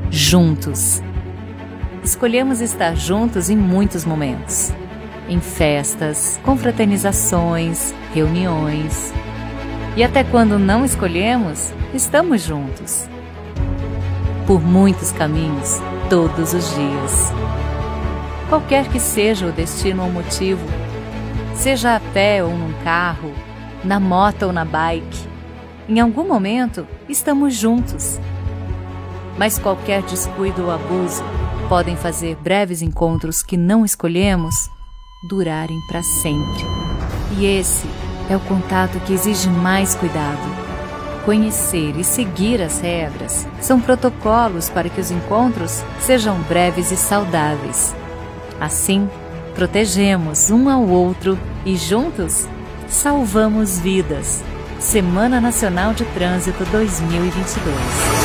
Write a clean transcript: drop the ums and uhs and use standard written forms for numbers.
juntos. Escolhemos estar juntos em muitos momentos. Em festas, confraternizações, reuniões. E até quando não escolhemos, estamos juntos. Por muitos caminhos, todos os dias. Qualquer que seja o destino ou motivo, seja a pé ou num carro, na moto ou na bike, em algum momento estamos juntos. Mas qualquer descuido ou abuso podem fazer breves encontros que não escolhemos durarem para sempre. E esse é o contato que exige mais cuidado. Conhecer e seguir as regras são protocolos para que os encontros sejam breves e saudáveis. Assim, protegemos um ao outro e juntos salvamos vidas. Semana Nacional de Trânsito 2022.